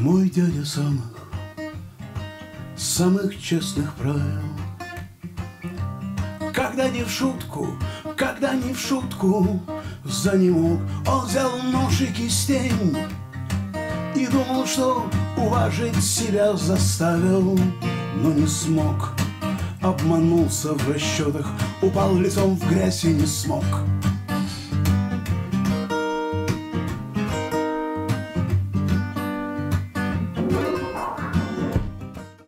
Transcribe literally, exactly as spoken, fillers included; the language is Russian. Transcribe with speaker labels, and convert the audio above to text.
Speaker 1: Мой дядя самых, самых честных правил. Когда не в шутку, когда не в шутку занемог, он взял нож и кистень и думал, что уважить себя заставил, но не смог. Обманулся в расчетах, упал лицом в грязь и не смог.